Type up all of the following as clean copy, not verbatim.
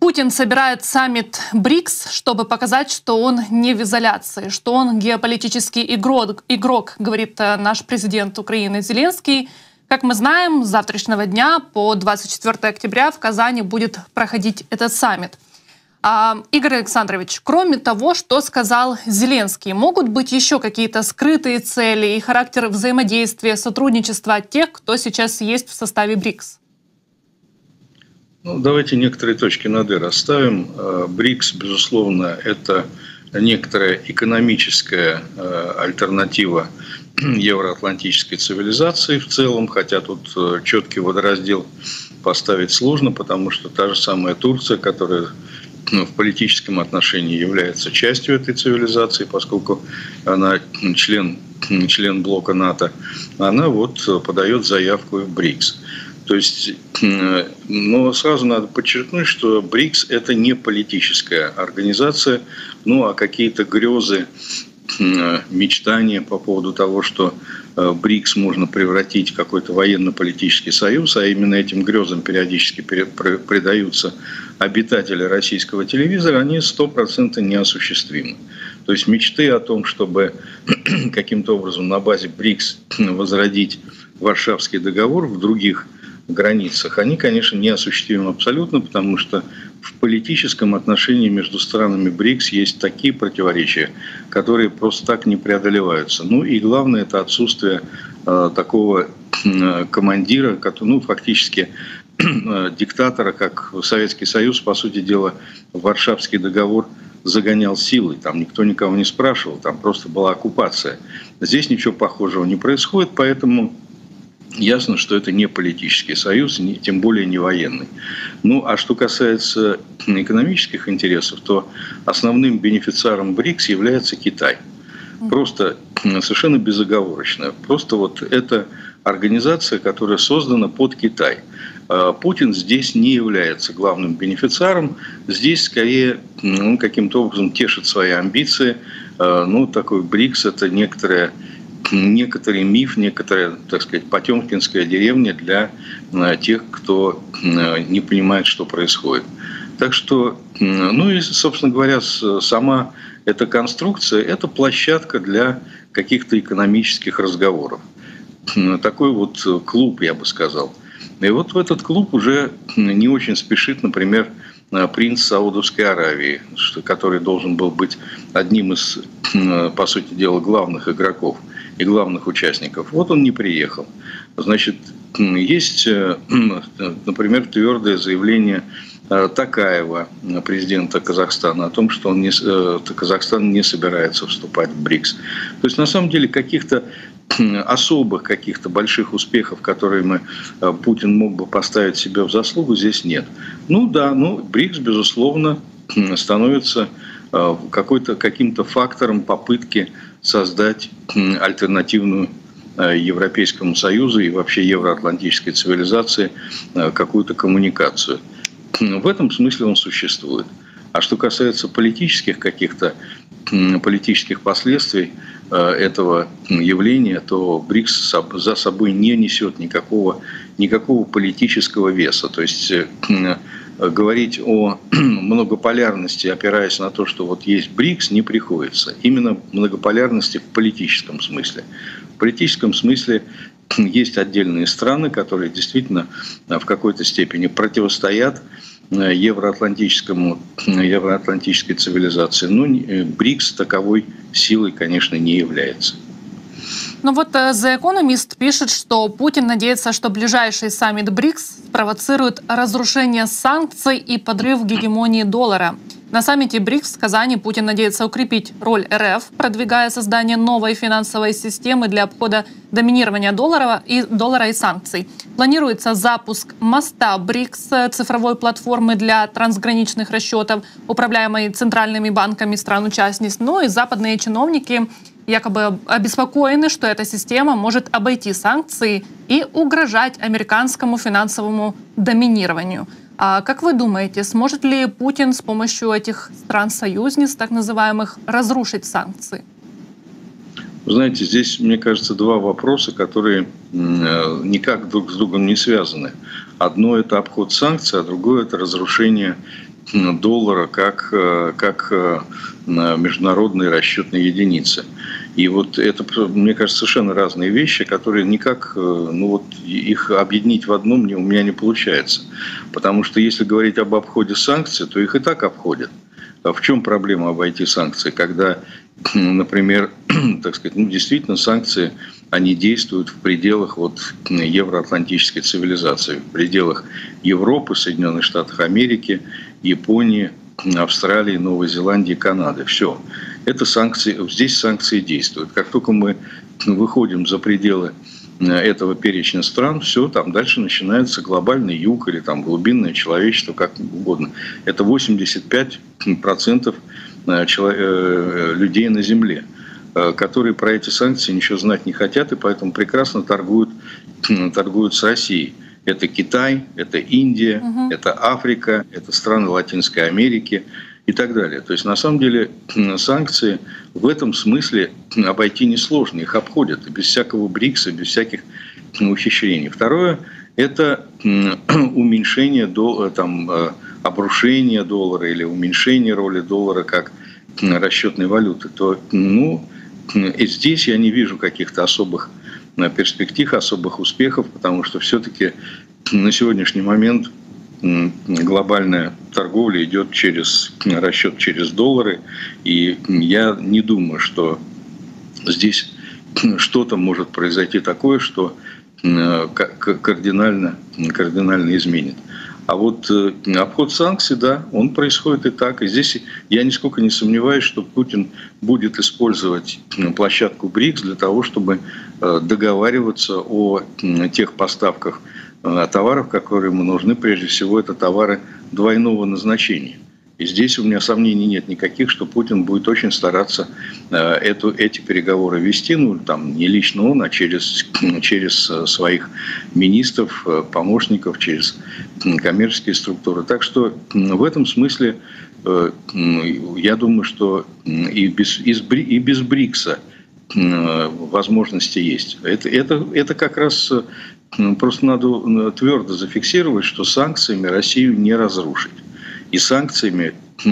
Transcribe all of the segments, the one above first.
Путин собирает саммит БРИКС, чтобы показать, что он не в изоляции, что он геополитический игрок, говорит наш президент Украины Зеленский. Как мы знаем, с завтрашнего дня по 24 октября в Казани будет проходить этот саммит. Игорь Александрович, кроме того, что сказал Зеленский, могут быть еще какие-то скрытые цели и характер взаимодействия, сотрудничества от тех, кто сейчас есть в составе БРИКС? Ну, давайте некоторые точки над «и» расставим. БРИКС, безусловно, это некоторая экономическая альтернатива евроатлантической цивилизации в целом, хотя тут четкий водораздел поставить сложно, потому что та же самая Турция, которая в политическом отношении является частью этой цивилизации, поскольку она член блока НАТО, она вот подает заявку в БРИКС. То есть, но сразу надо подчеркнуть, что БРИКС – это не политическая организация, ну а какие-то грезы, мечтания по поводу того, что БРИКС можно превратить в какой-то военно-политический союз, а именно этим грезам периодически предаются обитатели российского телевизора, они 100% неосуществимы. То есть мечты о том, чтобы каким-то образом на базе БРИКС возродить Варшавский договор в других границах, они, конечно, неосуществимы абсолютно, потому что в политическом отношении между странами БРИКС есть такие противоречия, которые просто так не преодолеваются. Ну и главное, это отсутствие такого командира, ну, фактически диктатора, как Советский Союз, по сути дела, Варшавский договор загонял силой. Там никто никого не спрашивал, там просто была оккупация. Здесь ничего похожего не происходит, поэтому ясно, что это не политический союз, тем более не военный. Ну, а что касается экономических интересов, то основным бенефициаром БРИКС является Китай. Просто совершенно безоговорочно. Просто вот это организация, которая создана под Китай. Путин здесь не является главным бенефициаром. Здесь скорее он каким-то образом тешит свои амбиции. Ну, такой БРИКС – это некоторый миф, некоторая, так сказать, потемкинская деревня для тех, кто не понимает, что происходит. Так что, ну и, собственно говоря, сама эта конструкция – это площадка для каких-то экономических разговоров. Такой вот клуб, я бы сказал. И вот в этот клуб уже не очень спешит, например, принц Саудовской Аравии, который должен был быть одним из, по сути дела, главных игроков и главных участников. Вот он не приехал. Значит, есть, например, твердое заявление Токаева, президента Казахстана, о том, что Казахстан не собирается вступать в БРИКС. То есть, на самом деле, каких-то особых, каких-то больших успехов, которые Путин мог бы поставить себе в заслугу, здесь нет. Ну да, БРИКС, безусловно, становится каким-то фактором попытки создать альтернативную Европейскому Союзу и вообще евроатлантической цивилизации какую-то коммуникацию. В этом смысле он существует. А что касается политических последствий этого явления, то БРИКС за собой не несет никакого политического веса. То есть говорить о многополярности, опираясь на то, что вот есть БРИКС, не приходится. Именно многополярности в политическом смысле. В политическом смысле есть отдельные страны, которые действительно в какой-то степени противостоят евроатлантической цивилизации. Но БРИКС таковой силой, конечно, не является. Ну вот The Economist пишет, что Путин надеется, что ближайший саммит БРИКС спровоцирует разрушение санкций и подрыв гегемонии доллара. На саммите БРИКС в Казани Путин надеется укрепить роль РФ, продвигая создание новой финансовой системы для обхода доминирования доллара и санкций. Планируется запуск моста БРИКС, цифровой платформы для трансграничных расчетов, управляемой центральными банками стран-участниц. Ну и западные чиновники якобы обеспокоены, что эта система может обойти санкции и угрожать американскому финансовому доминированию. А как вы думаете, сможет ли Путин с помощью этих стран-союзниц, так называемых, разрушить санкции? Вы знаете, здесь, мне кажется, два вопроса, которые никак друг с другом не связаны. Одно – это обход санкций, а другое – это разрушение доллара как международной расчетной единицы. И вот это, мне кажется, совершенно разные вещи, которые никак, их объединить в одном у меня не получается. Потому что если говорить об обходе санкций, то их и так обходят. А в чем проблема обойти санкции? Когда, например, так сказать, действительно санкции, они действуют в пределах евроатлантической цивилизации, в пределах Европы, Соединенных Штатов Америки, Японии, Австралии, Новой Зеландии, Канады. Все. Это санкции, здесь санкции действуют. Как только мы выходим за пределы этого перечня стран, все, там дальше начинается глобальный юг или там глубинное человечество, как угодно. Это 85% людей на Земле, которые про эти санкции ничего знать не хотят, и поэтому прекрасно торгуют с Россией. Это Китай, это Индия, это Африка, это страны Латинской Америки и так далее. То есть, на самом деле, санкции в этом смысле обойти несложно. Их обходят без всякого БРИКСа, без всяких ухищрений. Второе – это уменьшение, обрушение доллара или уменьшение роли доллара как расчетной валюты. И здесь я не вижу каких-то особых перспектив, особых успехов, потому что все-таки на сегодняшний момент глобальная торговля идет через расчет через доллары, и я не думаю, что здесь что-то может произойти такое, что кардинально изменит. А вот обход санкций, да, он происходит и так. И здесь я нисколько не сомневаюсь, что Путин будет использовать площадку БРИКС для того, чтобы договариваться о тех поставках товаров, которые ему нужны. Прежде всего, это товары двойного назначения. И здесь у меня сомнений нет никаких, что Путин будет очень стараться эти переговоры вести, не лично он, а через своих министров, помощников, через коммерческие структуры. Так что в этом смысле я думаю, что и без БРИКСа возможности есть. Это как раз просто надо твердо зафиксировать, что санкциями Россию не разрушить. И санкциями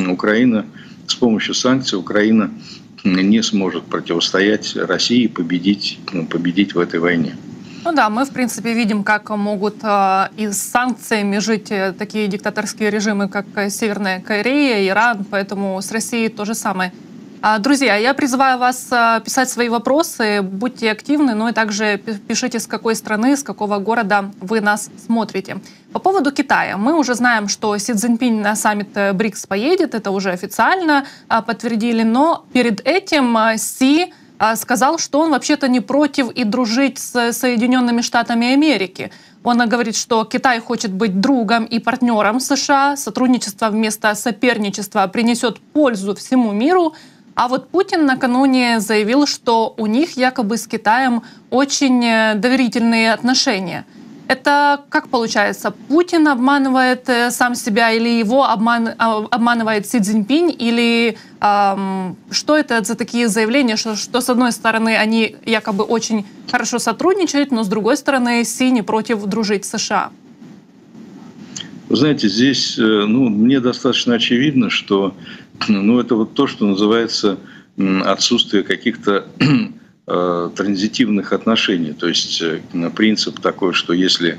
с помощью санкций Украина не сможет противостоять России и победить в этой войне. Ну да, мы, в принципе, видим, как могут и с санкциями жить такие диктаторские режимы, как Северная Корея, Иран, поэтому с Россией то же самое. Друзья, я призываю вас писать свои вопросы, будьте активны, ну и также пишите, с какой страны, с какого города вы нас смотрите. По поводу Китая. Мы уже знаем, что Си Цзиньпинь на саммит БРИКС поедет, это уже официально подтвердили, но перед этим Си сказал, что он вообще-то не против и дружить с Соединенными Штатами Америки. Он говорит, что Китай хочет быть другом и партнером США, сотрудничество вместо соперничества принесет пользу всему миру. А вот Путин накануне заявил, что у них якобы с Китаем очень доверительные отношения. Это как получается? Путин обманывает сам себя или его обманывает Си Цзиньпинь? Или что это за такие заявления, что с одной стороны они якобы очень хорошо сотрудничают, но с другой стороны Си не против дружить с США? Вы знаете, здесь мне достаточно очевидно, что это вот то, что называется отсутствие каких-то транзитивных отношений. То есть принцип такой, что если,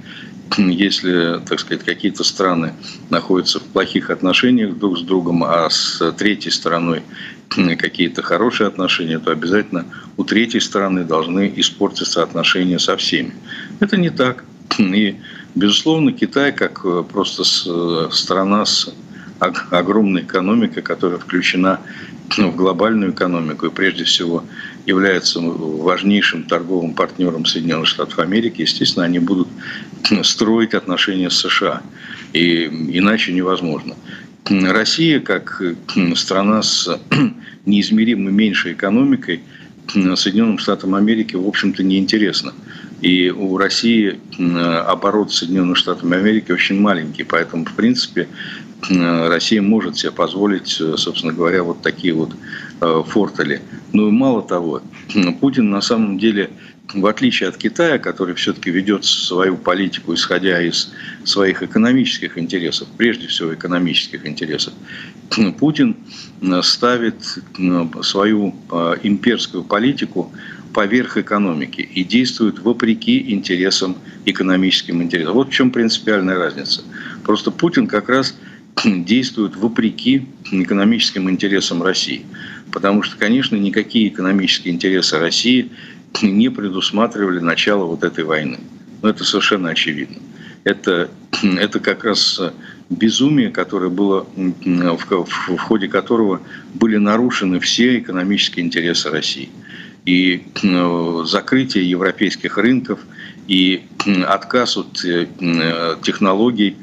так сказать, какие-то страны находятся в плохих отношениях друг с другом, а с третьей стороной какие-то хорошие отношения, то обязательно у третьей стороны должны испортиться отношения со всеми. Это не так. И, безусловно, Китай, как просто страна с огромной экономикой, которая включена в глобальную экономику и прежде всего является важнейшим торговым партнером Соединенных Штатов Америки, естественно, они будут строить отношения с США. И иначе невозможно. Россия, как страна с неизмеримо меньшей экономикой, Соединенным Штатам Америки, в общем-то, неинтересно. И у России оборот Соединенных Штатов Америки очень маленький, поэтому, в принципе, Россия может себе позволить, собственно говоря, вот такие вот фортели. Ну и мало того, Путин на самом деле в отличие от Китая, который все-таки ведет свою политику, исходя из своих экономических интересов, прежде всего экономических интересов, Путин ставит свою имперскую политику поверх экономики и действует вопреки интересам, экономическим интересам. Вот в чем принципиальная разница. Просто Путин как раз действует вопреки экономическим интересам России. Потому что, конечно, никакие экономические интересы России не предусматривали начало вот этой войны. Но это совершенно очевидно. Это как раз безумие, которое было, в ходе которого были нарушены все экономические интересы России. И закрытие европейских рынков, и отказ от технологий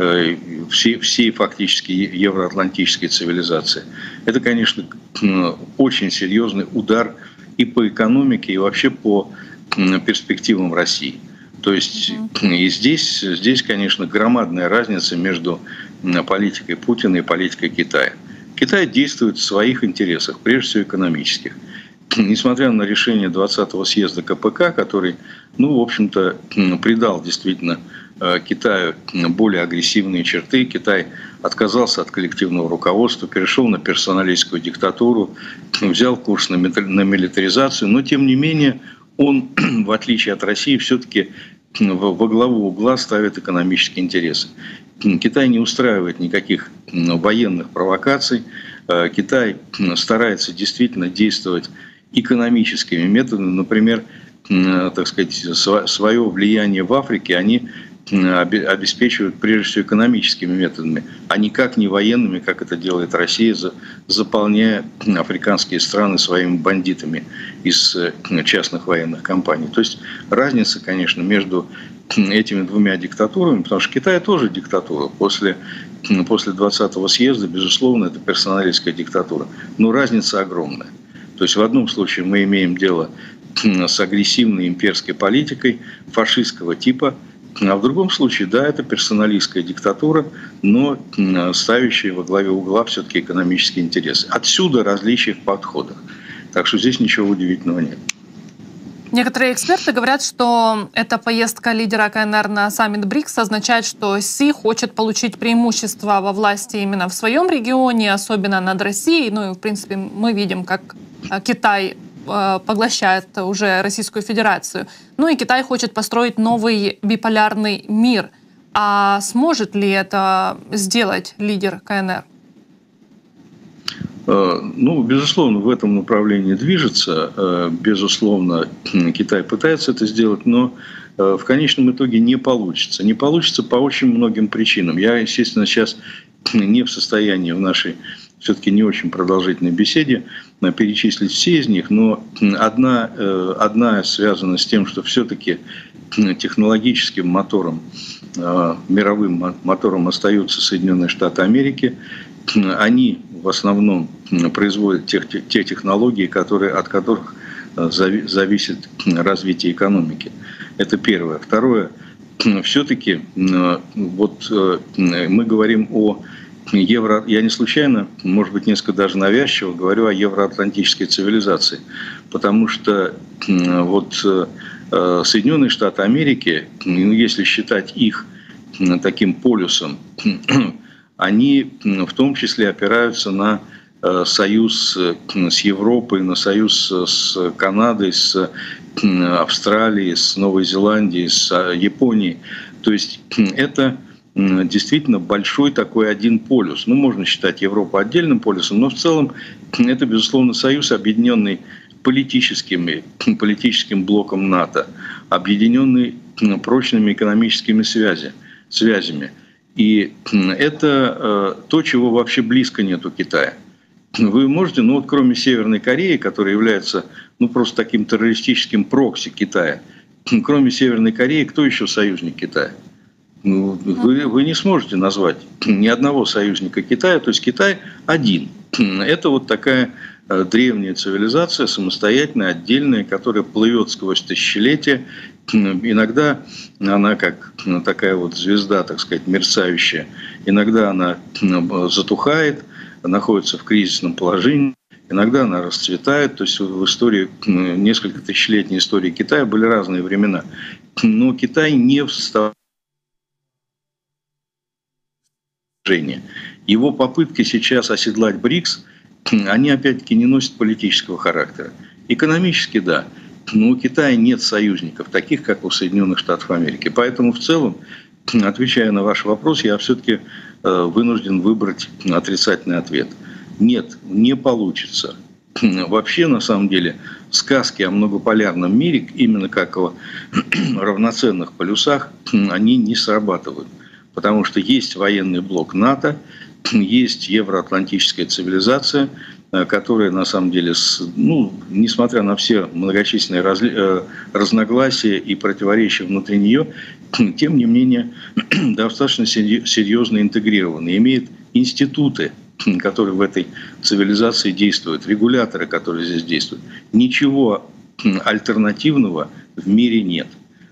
всей фактически евроатлантической цивилизации. Это, конечно, очень серьезный удар и по экономике, и вообще по перспективам России. То есть и здесь, конечно, громадная разница между политикой Путина и политикой Китая. Китай действует в своих интересах, прежде всего экономических. Несмотря на решение 20-го съезда КПК, который, в общем-то, придал действительно Китаю более агрессивные черты, Китай отказался от коллективного руководства, перешел на персоналистскую диктатуру, взял курс на милитаризацию, но тем не менее он, в отличие от России, все-таки во главу угла ставит экономические интересы. Китай не устраивает никаких военных провокаций, Китай старается действительно действовать экономическими методами, например, так сказать, свое влияние в Африке они обеспечивают прежде всего экономическими методами, а никак не военными, как это делает Россия, заполняя африканские страны своими бандитами из частных военных компаний. То есть разница, конечно, между этими двумя диктатурами, потому что Китай тоже диктатура. После 20-го съезда, безусловно, это персоналистская диктатура. Но разница огромная. То есть в одном случае мы имеем дело с агрессивной имперской политикой фашистского типа, а в другом случае, да, это персоналистская диктатура, но ставящая во главе угла все-таки экономические интересы. Отсюда различия в подходах. Так что здесь ничего удивительного нет. Некоторые эксперты говорят, что эта поездка лидера КНР на саммит БРИКС означает, что Си хочет получить преимущество во власти именно в своем регионе, особенно над Россией. Ну и, в принципе, мы видим, как Китай поглощает уже Российскую Федерацию. Ну и Китай хочет построить новый биполярный мир. А сможет ли это сделать лидер КНР? Безусловно, в этом направлении движется. Безусловно, Китай пытается это сделать, но в конечном итоге не получится. Не получится по очень многим причинам. Я, естественно, сейчас не в состоянии в нашей все-таки не очень продолжительной беседе перечислить все из них, но одна связана с тем, что все-таки технологическим мотором, мировым мотором остаются Соединенные Штаты Америки. Они в основном производят те технологии, от которых зависит развитие экономики. Это первое. Второе. Все-таки мы говорим о я не случайно, может быть, несколько даже навязчиво говорю о евроатлантической цивилизации, потому что Соединенные Штаты Америки, если считать их таким полюсом, они в том числе опираются на союз с Европой, на союз с Канадой, с Австралией, с Новой Зеландией, с Японией. То есть это действительно большой такой один полюс. Можно считать Европу отдельным полюсом, но в целом это, безусловно, союз, объединенный политическим блоком НАТО, объединенный прочными экономическими связями. И это то, чего вообще близко нет у Китая. Вы можете, кроме Северной Кореи, которая является просто таким террористическим прокси Китая, кроме Северной Кореи, кто еще союзник Китая? Вы не сможете назвать ни одного союзника Китая, то есть Китай один. Это такая древняя цивилизация, самостоятельная, отдельная, которая плывет сквозь тысячелетия. Иногда она как такая звезда, так сказать, мерцающая. Иногда она затухает, находится в кризисном положении. иногда она расцветает. То есть в истории, несколько тысячелетней истории Китая были разные времена. Но Китай не встал. Его попытки сейчас оседлать БРИКС, они опять-таки не носят политического характера. Экономически, да, но у Китая нет союзников, таких как у Соединенных Штатов Америки. Поэтому в целом, отвечая на ваш вопрос, я все-таки вынужден выбрать отрицательный ответ. Нет, не получится. Вообще, на самом деле, сказки о многополярном мире, именно как о равноценных полюсах, они не срабатывают. Потому что есть военный блок НАТО, есть евроатлантическая цивилизация, которая на самом деле, несмотря на все многочисленные разногласия и противоречия внутри нее, тем не менее достаточно серьезно интегрирована, имеет институты, которые в этой цивилизации действуют, регуляторы, которые здесь действуют. Ничего альтернативного в мире нет.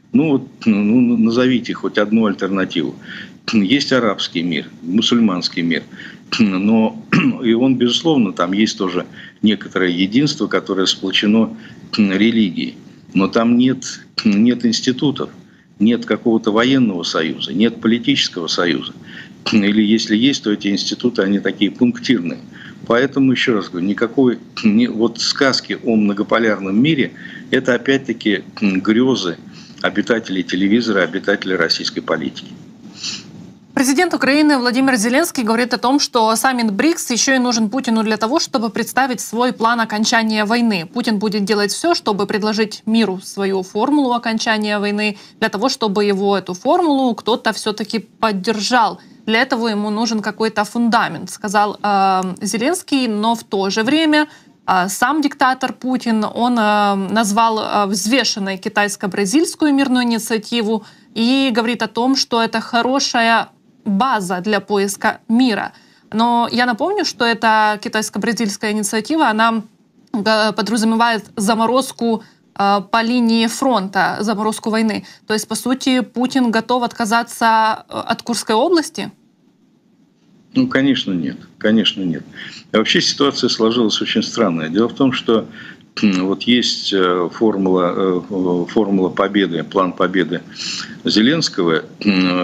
Назовите хоть одну альтернативу. Есть арабский мир, мусульманский мир, но и он, безусловно, там есть тоже некоторое единство, которое сплочено религией. Но там нет институтов, нет какого-то военного союза, нет политического союза. Или если есть, то эти институты, они такие пунктирные. Поэтому, еще раз говорю, вот сказки о многополярном мире – это опять-таки грезы обитателей телевизора, обитателей российской политики. Президент Украины Владимир Зеленский говорит о том, что саммит БРИКС еще и нужен Путину для того, чтобы представить свой план окончания войны. Путин будет делать все, чтобы предложить миру свою формулу окончания войны, для того, чтобы эту формулу кто-то все-таки поддержал. Для этого ему нужен какой-то фундамент, сказал Зеленский, но в то же время сам диктатор Путин, он назвал взвешенной китайско-бразильскую мирную инициативу и говорит о том, что это хорошая база для поиска мира. Но я напомню, что эта китайско-бразильская инициатива, она подразумевает заморозку по линии фронта, заморозку войны. То есть, по сути, Путин готов отказаться от Курской области? Конечно, нет. Конечно, нет. Вообще ситуация сложилась очень странная. Дело в том, что вот есть формула победы, план победы Зеленского. К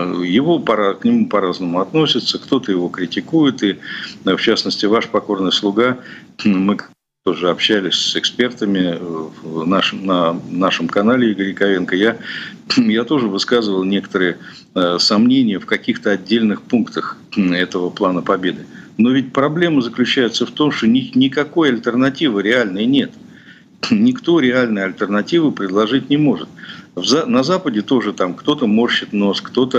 нему по-разному относятся. Кто-то его критикует. И, в частности, ваш покорный слуга, мы тоже общались с экспертами на нашем канале Игорь Яковенко. Я тоже высказывал некоторые сомнения в каких-то отдельных пунктах этого плана победы. Но ведь проблема заключается в том, что никакой альтернативы реальной нет. Никто реальной альтернативы предложить не может. На Западе тоже там кто-то морщит нос, кто-то,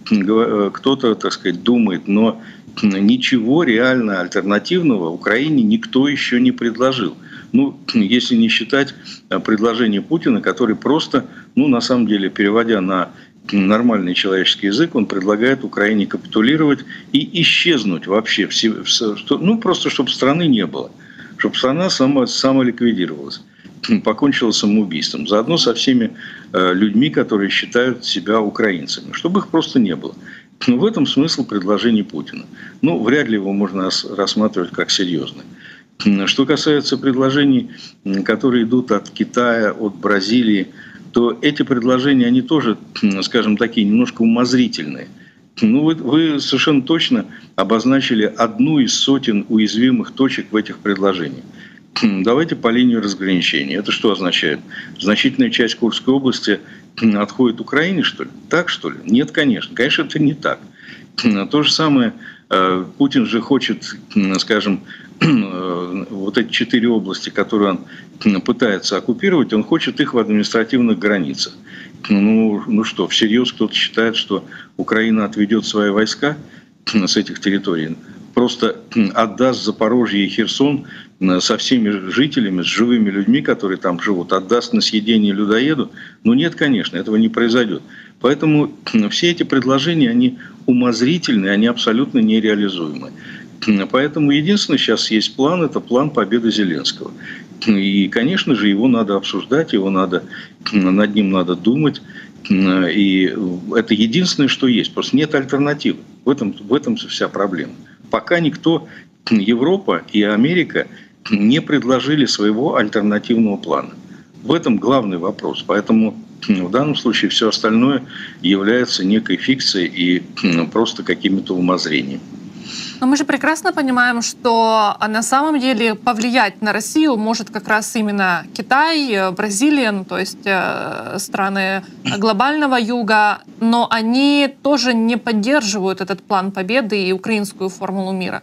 так сказать, думает, но ничего реально альтернативного Украине никто еще не предложил. Если не считать предложение Путина, который просто, на самом деле, переводя на нормальный человеческий язык, он предлагает Украине капитулировать и исчезнуть вообще, просто чтобы страны не было, чтобы страна самоликвидировалась, покончила самоубийством, заодно со всеми людьми, которые считают себя украинцами, чтобы их просто не было. В этом смысл предложений Путина. Вряд ли его можно рассматривать как серьезное. Что касается предложений, которые идут от Китая, от Бразилии, то эти предложения, они тоже, скажем, такие немножко умозрительные. Вы совершенно точно обозначили одну из сотен уязвимых точек в этих предложениях. Давайте по линии разграничения. Это что означает? Значительная часть Курской области отходит Украине, что ли? Так, что ли? Нет, конечно. Конечно, это не так. То же самое, Путин же хочет, скажем, вот эти 4 области, которые он пытается оккупировать, он хочет их в административных границах. Что, всерьез кто-то считает, что Украина отведет свои войска с этих территорий? Просто отдаст Запорожье и Херсон со всеми жителями, с живыми людьми, которые там живут, отдаст на съедение людоеду? Нет, конечно, этого не произойдет. Поэтому все эти предложения, они умозрительные, они абсолютно нереализуемы. Поэтому единственный сейчас есть план, это план победы Зеленского. И, конечно же, его надо обсуждать, над ним надо думать. И это единственное, что есть. Просто нет альтернативы. В этом вся проблема. Пока никто, Европа и Америка, не предложили своего альтернативного плана. В этом главный вопрос. Поэтому в данном случае все остальное является некой фикцией и просто какими-то умозрениями. Но мы же прекрасно понимаем, что на самом деле повлиять на Россию может как раз именно Китай, Бразилия, ну, то есть страны глобального юга, но они тоже не поддерживают этот план победы и украинскую формулу мира.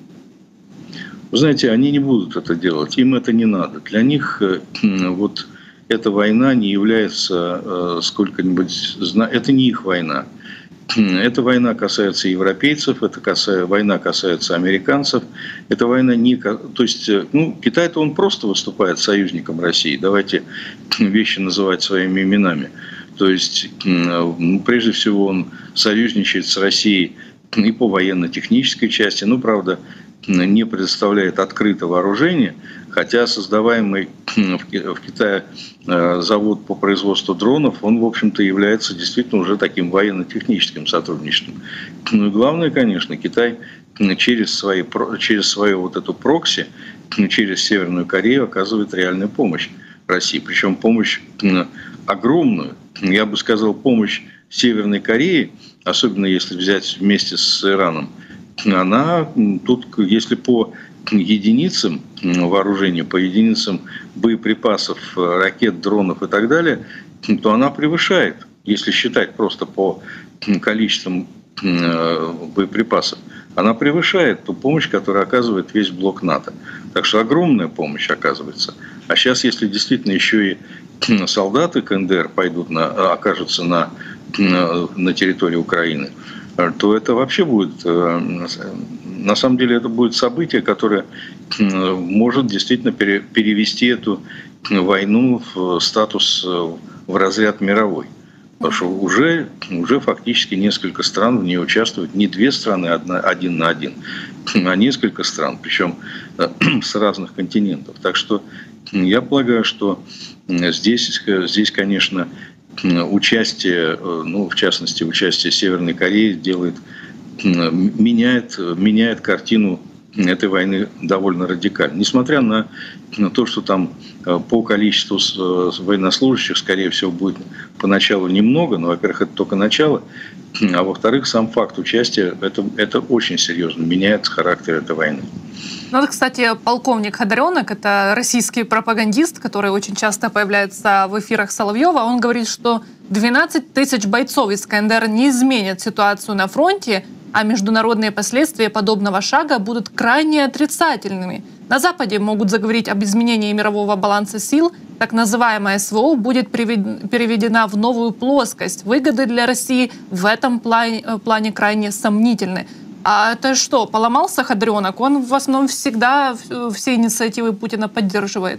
Вы знаете, они не будут это делать, им это не надо. Для них вот эта война не является сколько-нибудь... Это не их война. Эта война касается европейцев, война касается американцев. Эта война не... То есть, Китай-то он просто выступает союзником России. Давайте вещи называть своими именами. То есть, прежде всего, он союзничает с Россией и по военно-технической части. Правда, не предоставляет открыто вооружение, хотя создаваемый в Китае завод по производству дронов, он, в общем-то, является действительно уже таким военно-техническим сотрудничеством. И главное, конечно, Китай через свою вот эту прокси, через Северную Корею оказывает реальную помощь России. Причем помощь огромную. Я бы сказал, помощь Северной Корее, особенно если взять вместе с Ираном, она тут, если по единицам вооружения, по единицам боеприпасов, ракет, дронов и так далее, то она превышает, если считать просто по количествам боеприпасов, она превышает ту помощь, которую оказывает весь блок НАТО. Так что огромная помощь оказывается. А сейчас, если действительно еще и солдаты КНДР окажутся на территории Украины, то это вообще будет, на самом деле, это будет событие, которое может действительно перевести эту войну в статус, в разряд мировой. Потому что уже фактически несколько стран в ней участвуют, не две страны один на один, а несколько стран, причем с разных континентов. Так что я полагаю, что здесь конечно, участие, в частности, участие Северной Кореи меняет картину этой войны довольно радикально. Несмотря на то, что там по количеству военнослужащих, скорее всего, будет поначалу немного, но, во-первых, это только начало, а во-вторых, сам факт участия, это очень серьезно меняет характер этой войны. Ну, кстати, полковник Ходоренок, это российский пропагандист, который очень часто появляется в эфирах Соловьева. Он говорит, что 12 тысяч бойцов из КНДР не изменят ситуацию на фронте, а международные последствия подобного шага будут крайне отрицательными. На Западе могут заговорить об изменении мирового баланса сил. Так называемая СВО будет переведена в новую плоскость. Выгоды для России в этом плане крайне сомнительны. А это что, поломался Ходоренок? Он в основном всегда все инициативы Путина поддерживает.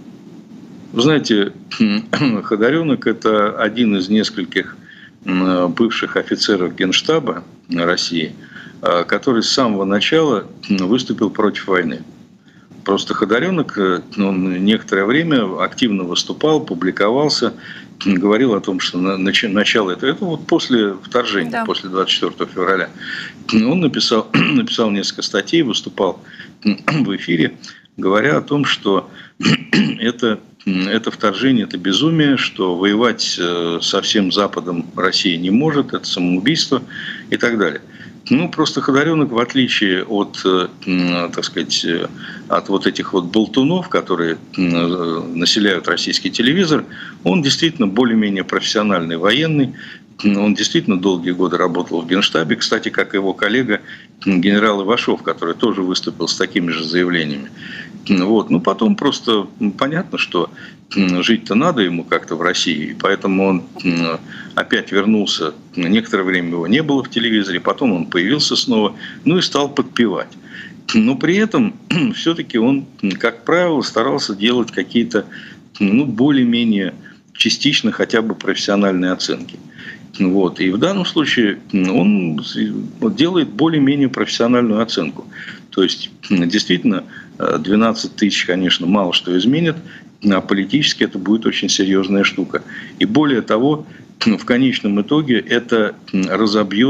Вы знаете, Ходоренок – это один из нескольких бывших офицеров Генштаба России, который с самого начала выступил против войны. Просто Ходоренок, он некоторое время активно выступал, публиковался, говорил о том, что начало это вот после вторжения, да, после 24 февраля. Он написал несколько статей, выступал в эфире, говоря о том, что это вторжение, это безумие, что воевать со всем Западом Россия не может, это самоубийство и так далее. Просто Ходоренок, в отличие от, так сказать, от вот этих вот болтунов, которые населяют российский телевизор, он действительно более-менее профессиональный военный. Он действительно долгие годы работал в Генштабе, кстати, как его коллега генерал Ивашов, который тоже выступил с такими же заявлениями. Потом просто понятно, что жить-то надо ему как-то в России, поэтому он опять вернулся. Некоторое время его не было в телевизоре, потом он появился снова, и стал подпевать. Но при этом все-таки он, как правило, старался делать какие-то более-менее частично хотя бы профессиональные оценки. И в данном случае он делает более-менее профессиональную оценку. То есть, действительно, 12 тысяч, конечно, мало что изменит, а политически это будет очень серьезная штука. И более того, в конечном итоге это разобьет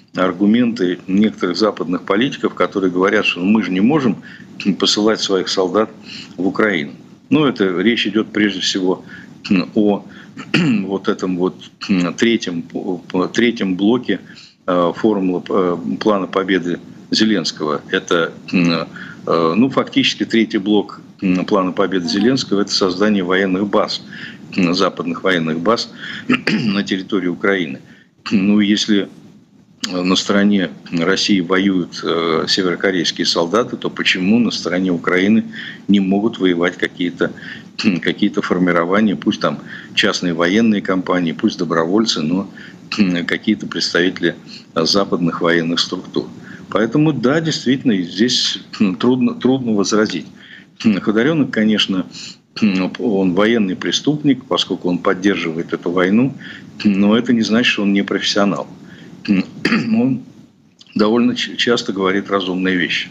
аргументы некоторых западных политиков, которые говорят, что мы же не можем посылать своих солдат в Украину. Но это речь идет прежде всего о вот этом вот третьем блоке формулы плана победы Зеленского. Это, ну, фактически третий блок плана победы Зеленского – это создание военных баз, западных военных баз на территории Украины. Ну, если на стороне России воюют северокорейские солдаты, то почему на стороне Украины не могут воевать какие-то формирования, пусть там частные военные компании, пусть добровольцы, но какие-то представители западных военных структур. Поэтому, да, действительно, здесь трудно возразить. Ходоренок, конечно, он военный преступник, поскольку он поддерживает эту войну, но это не значит, что он не профессионал. Он довольно часто говорит разумные вещи.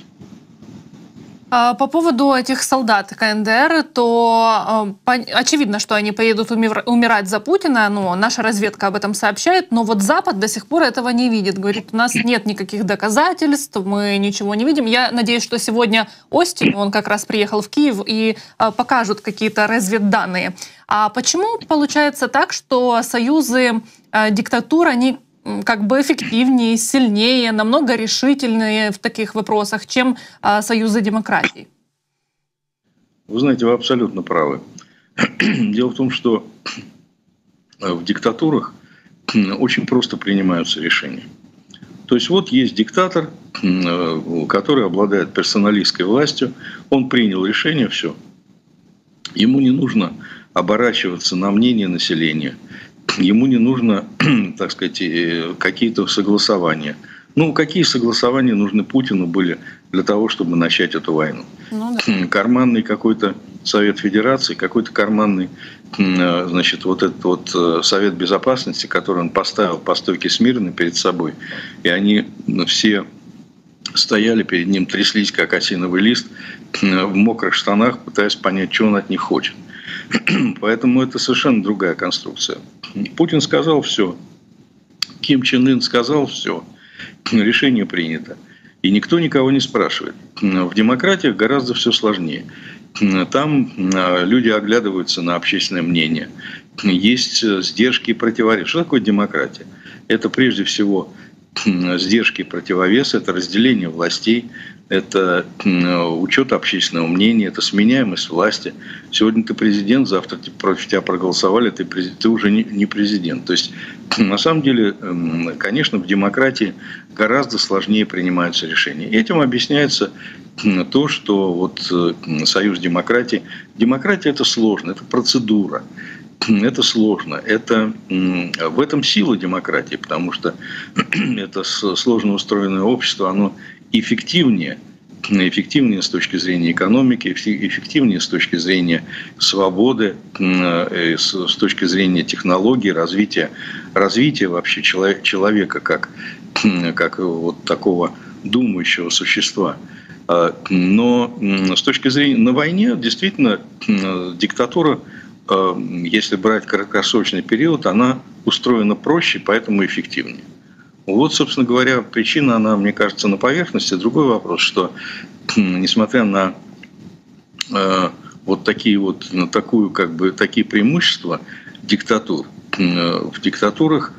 По поводу этих солдат КНДР, то очевидно, что они поедут умирать за Путина, но наша разведка об этом сообщает, но вот Запад до сих пор этого не видит. Говорит, у нас нет никаких доказательств, мы ничего не видим. Я надеюсь, что сегодня Остин, он как раз приехал в Киев, и покажут какие-то разведданные. А почему получается так, что союзы диктатур, они как бы эффективнее, сильнее, намного решительнее в таких вопросах, чем союзы демократий? Вы знаете, вы абсолютно правы. Дело в том, что в диктатурах очень просто принимаются решения. То есть вот есть диктатор, который обладает персоналистской властью, он принял решение, все. Ему не нужно оборачиваться на мнение населения. Ему не нужно, так сказать, какие-то согласования. Ну, какие согласования нужны Путину были для того, чтобы начать эту войну? Ну, да. Карманный какой-то Совет Федерации, какой-то карманный, значит, вот этот вот Совет Безопасности, который он поставил по стойке смирно перед собой. И они все стояли перед ним, тряслись, как осиновый лист, в мокрых штанах, пытаясь понять, что он от них хочет. Поэтому это совершенно другая конструкция. Путин сказал все, Ким Чен Ын сказал все, решение принято. И никто никого не спрашивает. В демократиях гораздо все сложнее. Там люди оглядываются на общественное мнение. Есть сдержки и противоречия. Что такое демократия? Это прежде всего сдержки и противовесы, это разделение властей, это учет общественного мнения, это сменяемость власти. Сегодня ты президент, завтра против тебя проголосовали, ты уже не президент. То есть, на самом деле, конечно, в демократии гораздо сложнее принимаются решения. И этим объясняется то, что вот союз демократий. Демократия – это сложно, это процедура. Это сложно. Это, в этом сила демократии, потому что это сложно устроенное общество, оно эффективнее с точки зрения экономики, эффективнее с точки зрения свободы, с точки зрения технологий, развития вообще человека как вот такого думающего существа. Но с точки зрения на войне действительно диктатура, если брать краткосрочный период, она устроена проще, поэтому эффективнее. Вот, собственно говоря, причина, она, мне кажется, на поверхности. Другой вопрос, что несмотря на вот такие такие преимущества диктатур, в диктатурах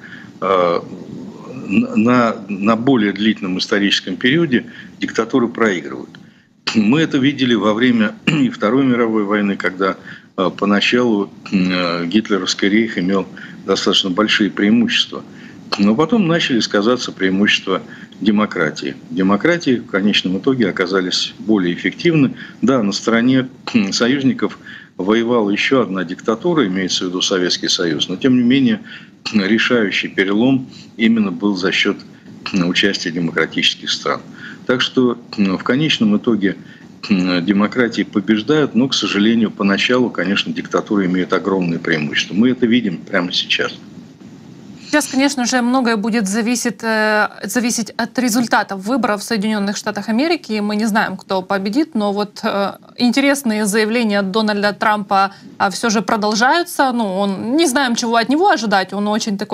на более длительном историческом периоде диктатуры проигрывают. Мы это видели во время и Второй мировой войны, когда поначалу гитлеровский рейх имел достаточно большие преимущества. Но потом начали сказаться преимущества демократии. Демократии в конечном итоге оказались более эффективны. Да, на стороне союзников воевала еще одна диктатура, имеется в виду Советский Союз. Но тем не менее решающий перелом именно был за счет участия демократических стран. Так что в конечном итоге демократии побеждают, но, к сожалению, поначалу, конечно, диктатуры имеют огромные преимущества. Мы это видим прямо сейчас. Сейчас, конечно же, многое будет зависеть от результатов выборов в Соединенных Штатах Америки. Мы не знаем, кто победит, но вот интересные заявления Дональда Трампа все же продолжаются. Ну, не знаем, чего от него ожидать. Он очень такой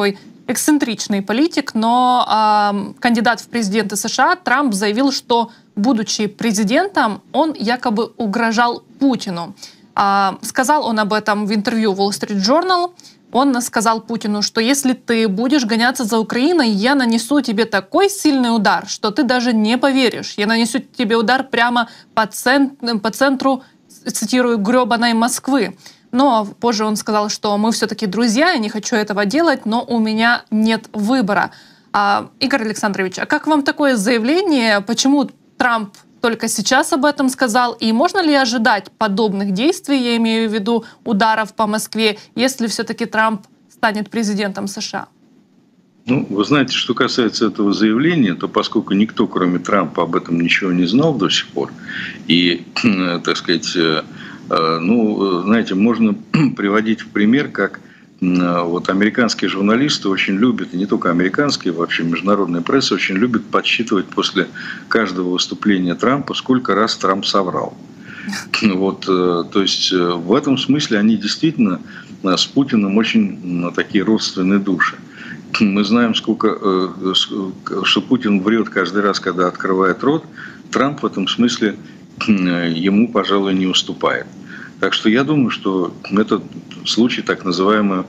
эксцентричный политик, но кандидат в президенты США Трамп заявил, что, будучи президентом, он якобы угрожал Путину. Сказал он об этом в интервью Wall Street Journal. Он сказал Путину, что если ты будешь гоняться за Украиной, я нанесу тебе такой сильный удар, что ты даже не поверишь. Я нанесу тебе удар прямо по центру, цитирую, гребаной Москвы. Но позже он сказал, что мы все-таки друзья, я не хочу этого делать, но у меня нет выбора. Игорь Александрович, а как вам такое заявление? Почему Трамп только сейчас об этом сказал? И можно ли ожидать подобных действий, я имею в виду ударов по Москве, если все-таки Трамп станет президентом США? Ну, вы знаете, что касается этого заявления, то поскольку никто, кроме Трампа, об этом ничего не знал до сих пор, и, так сказать, ну, знаете, можно приводить в пример, как вот американские журналисты очень любят, и не только американские, вообще международная пресса очень любит подсчитывать после каждого выступления Трампа, сколько раз Трамп соврал. Вот, то есть в этом смысле они действительно с Путиным очень такие родственные души. Мы знаем, что Путин врет каждый раз, когда открывает рот. Трамп в этом смысле ему, пожалуй, не уступает. Так что я думаю, что это случай так называемого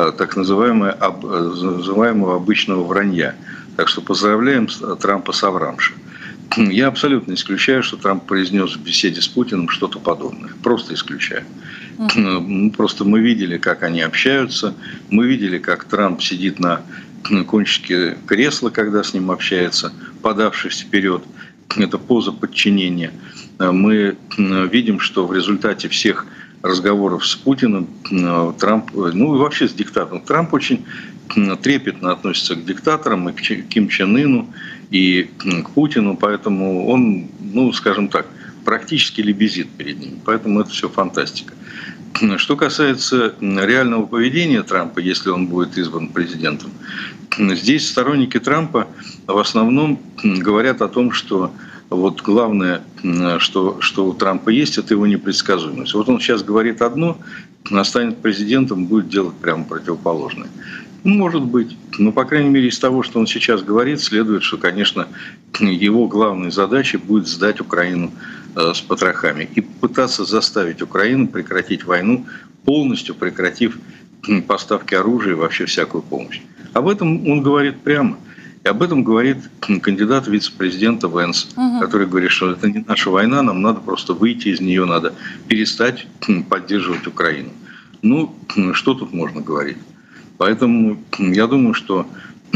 обычного вранья. Так что поздравляем Трампа с соврамши. Я абсолютно исключаю, что Трамп произнес в беседе с Путиным что-то подобное. Просто исключаю. Просто мы видели, как они общаются. Мы видели, как Трамп сидит на кончике кресла, когда с ним общается, подавшись вперед. Это поза подчинения. Мы видим, что в результате всех разговоров с Путиным Трамп, ну и вообще с диктатором, Трамп очень трепетно относится к диктаторам, и к Ким Чен Ыну, и к Путину, поэтому он, ну, скажем так, практически лебезит перед ним. Поэтому это все фантастика. Что касается реального поведения Трампа, если он будет избран президентом, здесь сторонники Трампа в основном говорят о том, что вот главное, что у Трампа есть, это его непредсказуемость. Вот он сейчас говорит одно, а станет президентом, будет делать прямо противоположное. Может быть, но, по крайней мере, из того, что он сейчас говорит, следует, что, конечно, его главной задачей будет сдать Украину с потрохами и пытаться заставить Украину прекратить войну, полностью прекратив поставки оружия и вообще всякую помощь. Об этом он говорит прямо. И об этом говорит кандидат в вице-президента Венс, который говорит, что это не наша война, нам надо просто выйти из нее, надо перестать поддерживать Украину. Ну, что тут можно говорить? Поэтому я думаю, что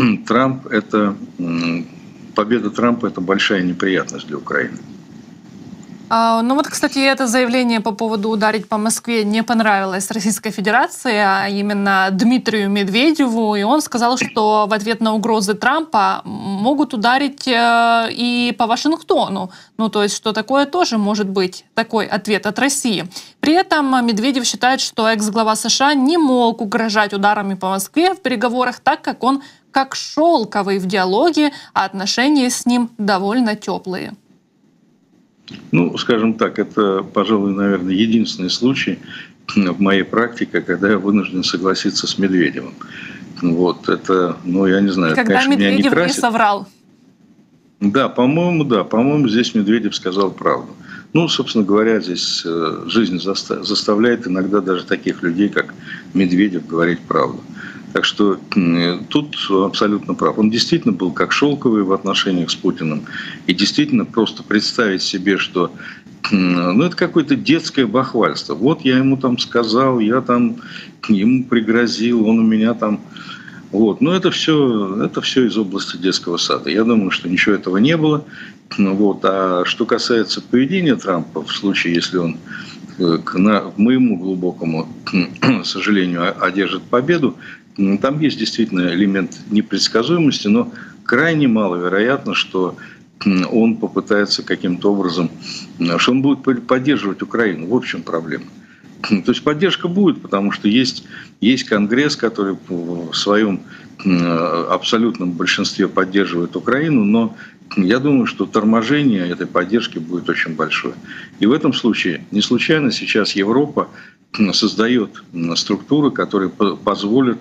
победа Трампа – это большая неприятность для Украины. Ну вот, кстати, это заявление по поводу ударить по Москве не понравилось Российской Федерации, а именно Дмитрию Медведеву. И он сказал, что в ответ на угрозы Трампа могут ударить и по Вашингтону. Ну то есть, что такое тоже может быть такой ответ от России. При этом Медведев считает, что экс-глава США не мог угрожать ударами по Москве в переговорах, так как он как шелковый в диалоге, а отношения с ним довольно теплые. Ну, скажем так, это, пожалуй, наверное, единственный случай в моей практике, когда я вынужден согласиться с Медведевым. Вот, это, ну, я не знаю, когда конечно, Медведев меня не красит. Не соврал. Да, по-моему, здесь Медведев сказал правду. Ну, собственно говоря, здесь жизнь заставляет иногда даже таких людей, как Медведев, говорить правду. Так что тут абсолютно прав. Он действительно был как шелковый в отношениях с Путиным. И действительно просто представить себе, что ну, это какое-то детское бахвальство. Вот я ему там сказал, я там ему пригрозил, он у меня там... Вот. Но это все из области детского сада. Я думаю, что ничего этого не было. Вот. А что касается поведения Трампа, в случае, если он, к моему глубокому сожалению, одержит победу, там есть действительно элемент непредсказуемости, но крайне маловероятно, что он попытается каким-то образом, что он будет поддерживать Украину. В общем, проблема. То есть поддержка будет, потому что есть Конгресс, который в своем абсолютном большинстве поддерживает Украину, но я думаю, что торможение этой поддержки будет очень большое. И в этом случае не случайно сейчас Европа создает структуры, которые позволят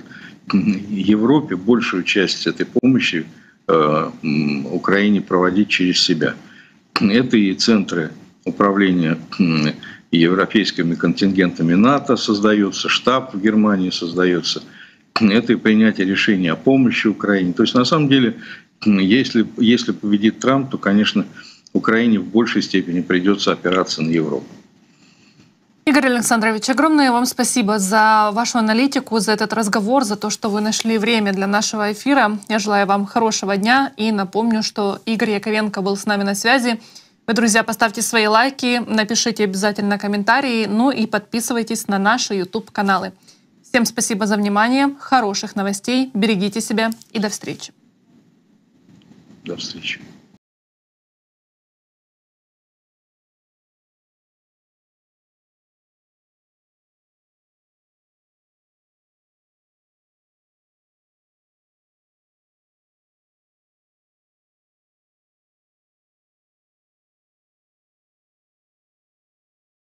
Европе большую часть этой помощи Украине проводить через себя. Это и центры управления европейскими контингентами НАТО создаются, штаб в Германии создается. Это и принятие решения о помощи Украине. То есть, на самом деле, если победит Трамп, то, конечно, Украине в большей степени придется опираться на Европу. Игорь Александрович, огромное вам спасибо за вашу аналитику, за этот разговор, за то, что вы нашли время для нашего эфира. Я желаю вам хорошего дня и напомню, что Игорь Яковенко был с нами на связи. Вы, друзья, поставьте свои лайки, напишите обязательно комментарии, ну и подписывайтесь на наши YouTube-каналы. Всем спасибо за внимание, хороших новостей, берегите себя и до встречи. До встречи.